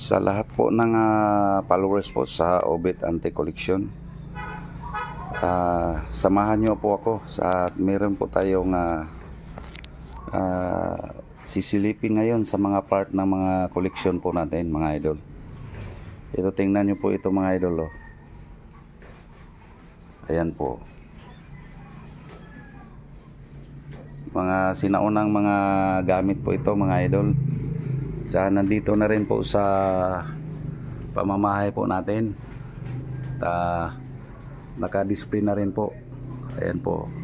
Sa lahat po ng followers po sa Obet Antique Collection, samahan nyo po ako sa meron po tayong sisilipin ngayon sa mga part ng mga collection po natin, mga idol. Ito, tingnan nyo po ito, mga idol, oh. Ayan po, mga sinaunang mga gamit po ito, mga idol. Tsaka nandito na rin po sa pamamahay po natin. Naka-display na rin po. Ayan po.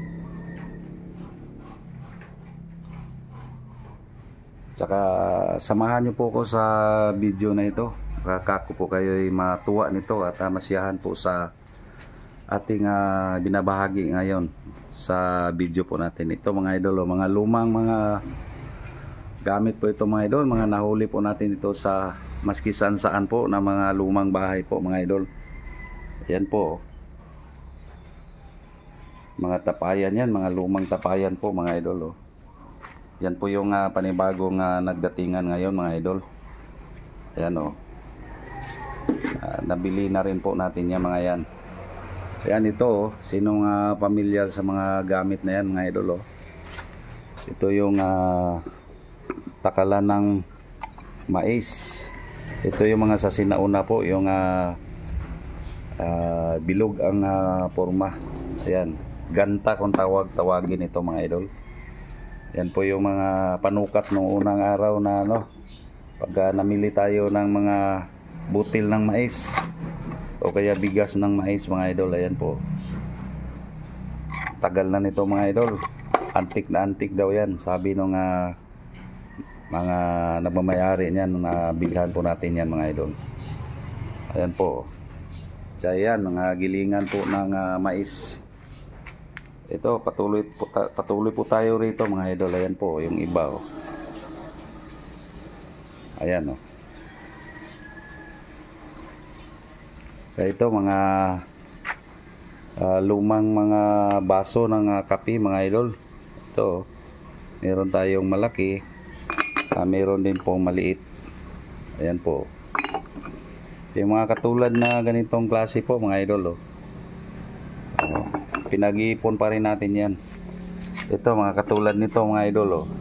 Tsaka samahan nyo po ko sa video na ito. Kako po kayo ay matuwa nito at masiyahan po sa ating binabahagi ngayon sa video po natin. Ito, mga idol, mga lumang mga gamit po ito, mga idol. Mga nahuli po natin ito sa maski saan po na mga lumang bahay po, mga idol. Ayan po. Mga tapayan yan, mga lumang tapayan po, mga idol, oh. Yan po yung panibagong nagdatingan ngayon, mga idol. Ayan, oh. Nabili na rin po natin yan, mga yan. Ayan, ito, oh. Sinong pamilyar sa mga gamit na yan, mga idol, oh. Ito yung takalan ng mais. Ito yung mga sa sinauna po, yung bilog ang forma. Ayan, ganta kung tawagin ito, mga idol. Yan po yung mga panukat noong unang araw na pag namili tayo ng mga butil ng mais o kaya bigas ng mais, mga idol. Ayan po, tagal na nito, mga idol. Antik na antik daw yan, sabi nung mga nagmamayari niyan na bilhan po natin yan, mga idol. Ayan po. So yan, mga gilingan po ng mais. Ito, patuloy po tayo rito, mga idol. Ayan po, yung iba, oh. Ayan, oh. Kaya ito, mga lumang mga baso ng kape, mga idol. Ito, meron tayong malaki. Meron din pong maliit. Ayan po. Yung mga katulad na ganitong klase po, mga idol, oh. Pinag-iipon pa rin natin yan. Ito, mga katulad nito, mga idol, oh.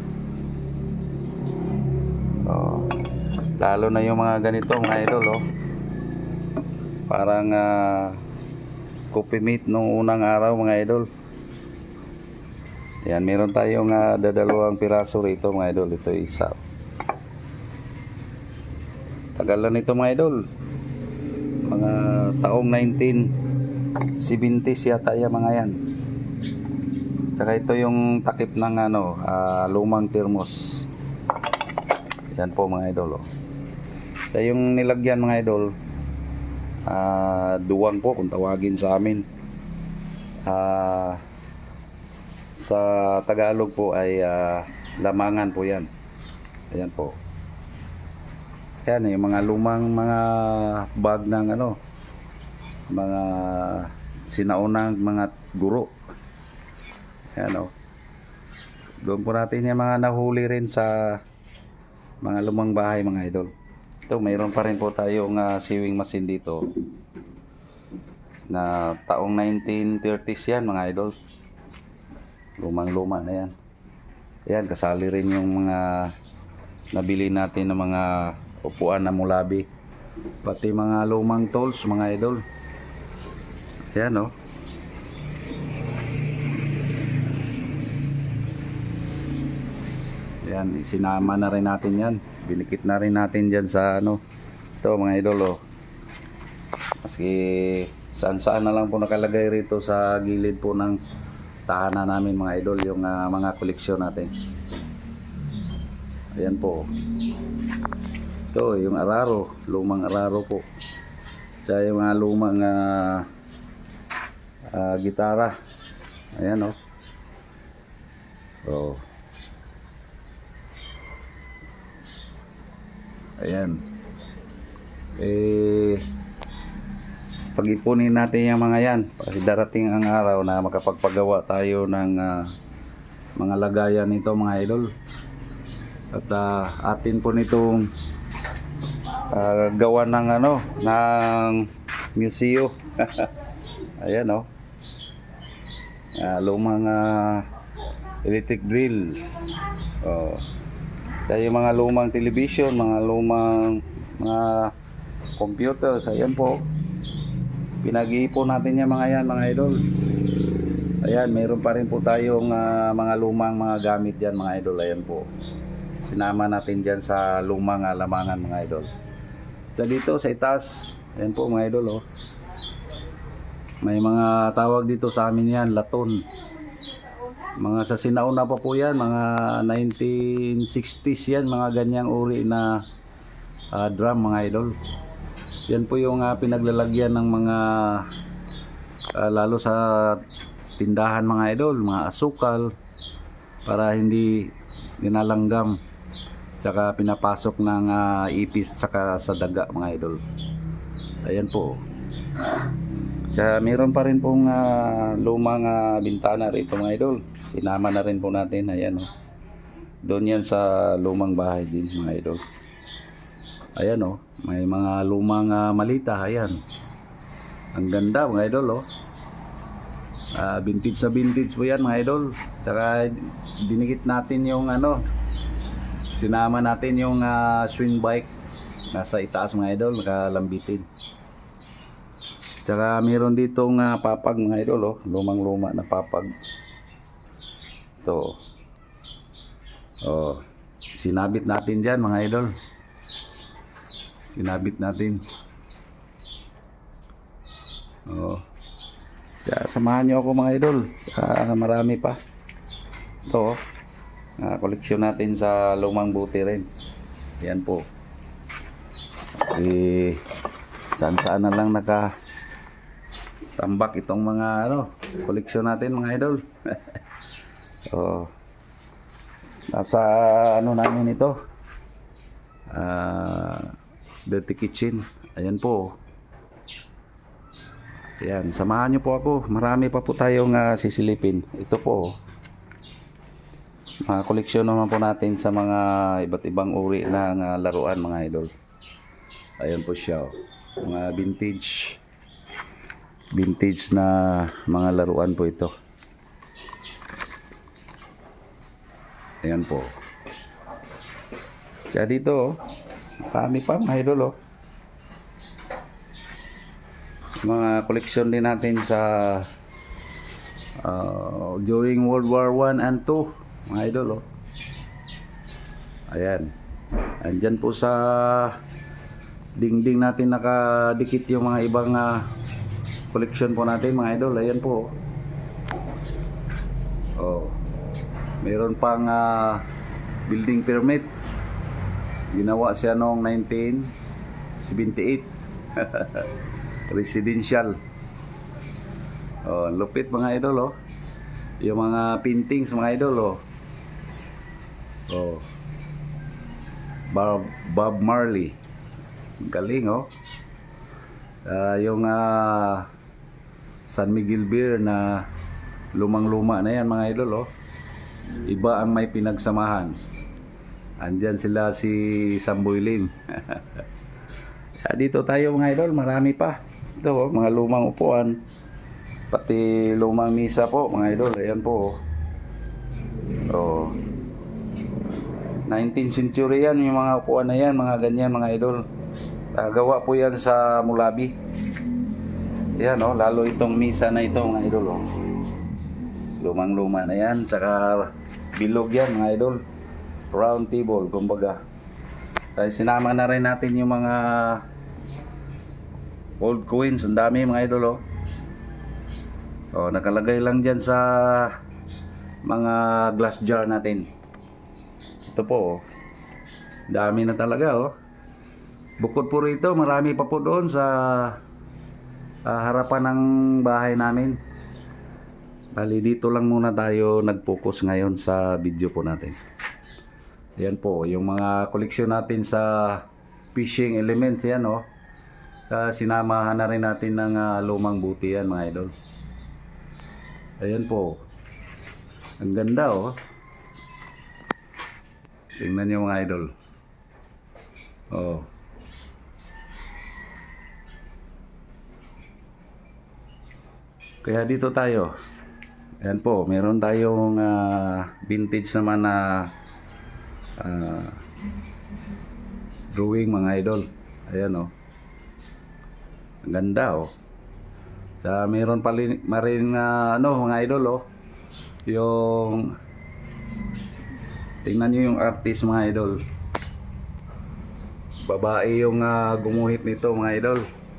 Lalo na yung mga ganito, mga idol, oh. Parang coffee meat nung unang araw, mga idol. Yan, meron tayong dadalawang piraso rito, mga idol. Ito isa. Tagal na nito, mga idol. Mga taong 1970s yata yan, mga yan. Tsaka ito yung takip ng lumang termos. Yan po, mga idol, oh. Sa yung nilagyan, mga idol, duwang po kung tawagin sa amin. Sa Tagalog po ay lamangan po yan. Ayan po. Yan, yung mga lumang mga bag ng mga sinaunang mga guro. Ayan, oh. Doon po natin yung mga nahuli rin sa mga lumang bahay, mga idol. Ito, mayroon pa rin po tayong sewing machine dito na taong 1930s yan, mga idol. Lumang-luma na yan. Ayan, kasali rin yung mga nabili natin ng mga upuan na mulabi. Pati mga lumang tools, mga idol. Ayan, oh. Ayan, sinama na rin natin yan. Binikit na rin natin dyan sa ito, mga idol, oh. Maski saan-saan na lang po nakalagay rito sa gilid po ng tahanan namin, mga idol, yung mga koleksyon natin. Ayan po. Ito, yung araro, lumang araro po. Tsaka yung mga lumang gitara. Ayan, oh. So, ayan. Pag-ipunin natin yung mga yan. Kasi darating ang araw na makapagpagawa tayo ng mga lagayan nito, mga idol. At atin po nitong gawa ng ano, ng museo. Ayan oh. Lumang electric drill. Oh. Kaya yung mga lumang television, mga lumang mga computers, ayan po. Pinag-iipon natin yan mga yan, mga idol. Ayan, meron pa rin po tayong mga lumang mga gamit dyan mga idol. Ayan po. Sinama natin dyan sa lumang lamangan mga idol. So dito sa itaas, ayan po mga idol oh. May mga tawag dito sa amin yan, laton. Mga sa sinauna pa po yan, mga 1960s yan, mga ganyang uri na drum mga idol. Yan po yung pinaglalagyan ng mga lalo sa tindahan mga idol, mga asukal, para hindi dinalanggam, saka pinapasok ng ipis saka sa daga mga idol. Ayan po. Kaya meron pa rin pong lumang bintana rito mga idol. Sinama na rin po natin. Ayan oh. Doon yan sa lumang bahay din mga idol. Ayan oh. May mga lumang malita. Ayan. Ang ganda mga idol oh. Vintage sa vintage po yan mga idol. Tsaka dinikit natin yung ano. Sinama natin yung swing bike. Nasa itaas mga idol. Nakalambitin. Tsaka meron ditong papag mga idol oh, lumang luma na papag. Ito. Oh, sinabit natin diyan mga idol. Sinabit natin. Oh. Kaya samahan niyo ako mga idol. Marami pa. Ito oh. Koleksyon natin sa lumang buti rin. Yan po. Saan-saan na lang tambak itong mga koleksyon natin mga idol. So, nasa namin ito, dirty kitchen. Ayan po. Ayan, samahan nyo po ako. Marami pa po tayong sisilipin. Ito po mga koleksyon naman po natin sa mga iba't ibang uri ng laruan mga idol. Ayan po siya mga vintage na mga laruan po ito. Ayan po. Kaya dito marami pa mga idol oh. Mga koleksyon din natin sa during World War I and II mga idol oh. Ayan. Andyan po sa dingding natin nakadikit yung mga ibang koleksyon po natin mga idol. Ayan po oh. Meron pang building permit. Ginawa siya noong 1978. Residential. Oh, lupit mga idol oh. Yung mga paintings mga idol oh. Oh. Bob Marley. Galing oh. Yung San Miguel Beer na lumang-luma na yan mga idol oh. Iba ang may pinagsamahan. Andyan sila si Samboy Lim. Dito tayo mga idol, marami pa. Ito oh, mga lumang upuan. Pati lumang misa po mga idol. Ayan po oh. 19th century yan yung mga upuan na yan, mga ganyan mga idol. Gawa po yan sa Mulabi. Yan oh, lalo itong misa na ito mga idol oh. Lumang luma na yan. Saka bilog yan mga idol. Round table kumbaga. Kaya sinama na rin natin yung mga old coins. Ang dami mga idol oh. Oh, nakalagay lang dyan sa mga glass jar natin. Ito po oh. Dami na talaga oh. Bukod po rito, marami pa po doon sa harapan ng bahay namin. Bali, dito lang muna tayo nag-focus ngayon sa video po natin. Yan po, yung mga koleksyon natin sa fishing elements yan oh. Sinamahan na rin natin ng lumang buti yan mga idol. Ayan po. Ang ganda oh. Tingnan nyo mga idol. Oh. Kaya dito tayo. Ayan po, meron tayong vintage naman na drawing mga idol. Ayan oh. Ang ganda oh. Sa meron pa rin mga idol oh. Yung tingnan niyo yung artist mga idol. Babae yung gumuhit nito mga idol.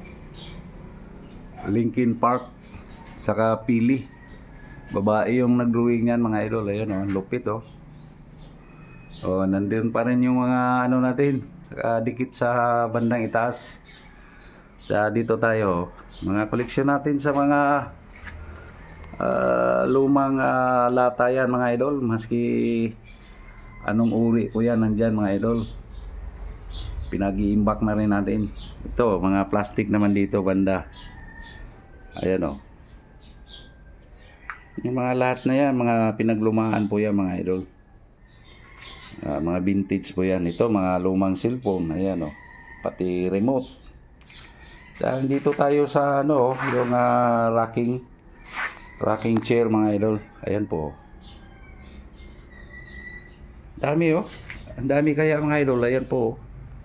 Linkin Park saka Pili. Babae yung nag-drawing yan mga idol. Ayun oh, lupit oh. Oh, nandun pa rin yung mga ano natin, dikit sa bandang itaas. Sa dito tayo, mga koleksyon natin sa mga lumang lata yan mga idol. Maski anong uri po yan nandyan mga idol. Pinag-iimbak na rin natin. Ito, mga plastic naman dito banda. Ayan o. Yung mga lahat na yan, mga pinaglumaan po yan mga idol. Mga vintage po yan. Ito, mga lumang cellphone. Ayan o. Pati remote. Sa dito tayo sa ano, yung rocking chair mga idol. Ayan po. Dami oh. Ang dami kaya mga idol. Ayan po.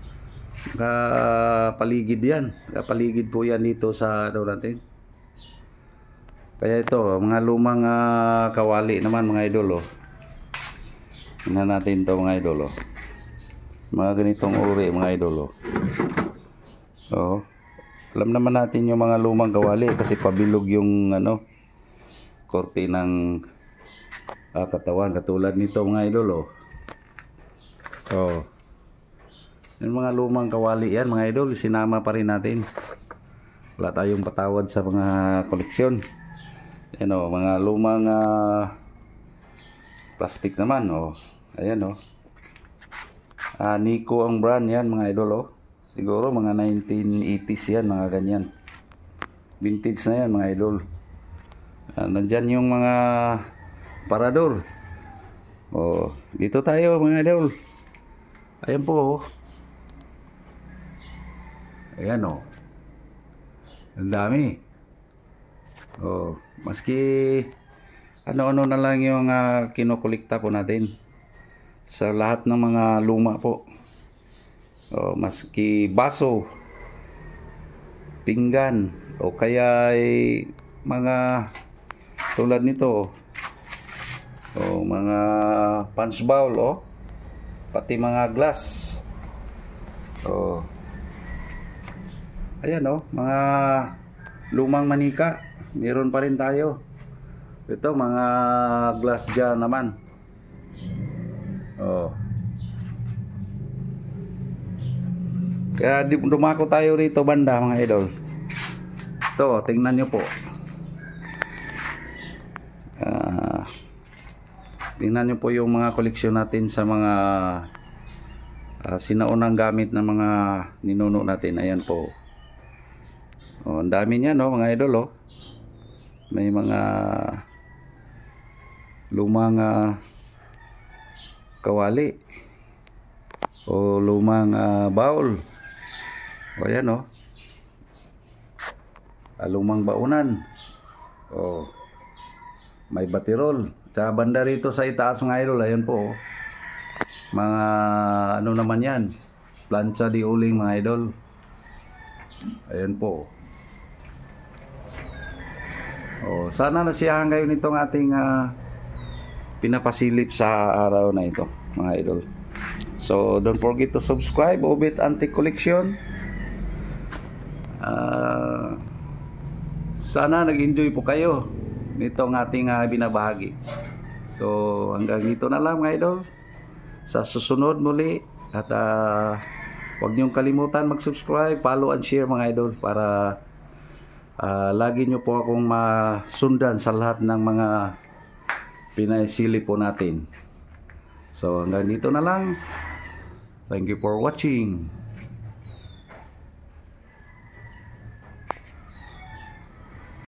Paligid yan. Paligid po yan dito sa ano natin. Kaya ito, mga lumang kawali naman mga idol oh. Tingnan natin to mga idol oh. Mga ganitong uri mga idol oh. Oh. Alam naman natin yung mga lumang kawali kasi pabilog yung ano korte ng katawan katulad nito mga idol oh. Oh. Yung mga lumang kawali yan mga idol, sinama pa rin natin. Wala tayong patawad sa mga koleksyon. Ayan o, mga lumang plastic naman o. Ayan o. Nico ang brand yan mga idol o. Siguro mga 1980s yan, mga ganyan. Vintage na yan mga idol. Nandyan yung mga parador. O, dito tayo mga idol. Ayan po o. Ayan o. Ang dami. Oh, maski ano-ano na lang yung kinokolekta po natin sa lahat ng mga luma po. Oh, maski baso, pinggan o kaya ay mga tulad nito. Oh, mga punch bowl oh. Pati mga glass. Oh. Ayan oh, mga lumang manika. Meron pa rin tayo. Ito mga glass jar naman. Oh. Kaya dumako tayo rito banda mga idol. Ito, tingnan nyo po. Tingnan nyo po yung mga koleksyon natin sa mga sinaunang gamit ng mga ninuno natin. Ayan po. Oh, ang dami niya no mga idol oh. May mga lumang kawali o lumang bowl. O yan o. Lumang baunan. O may batirol. Sa banda rito sa itaas mga idol, ayan po. Mga ano naman yan. Plancha di uling mga idol. Ayan po. Oh, sana nasiyahan kayo nitong ating pinapasilip sa araw na ito, mga idol. So, don't forget to subscribe, Obit Antique Collection. Sana nag-enjoy po kayo nitong ating binabahagi. So, hanggang dito na lang, mga idol. Sa susunod muli, at huwag niyong kalimutan mag-subscribe, follow and share mga idol para lagi nyo po akong masundan sa lahat ng mga pinaisili po natin. So hanggang dito na lang. Thank you for watching.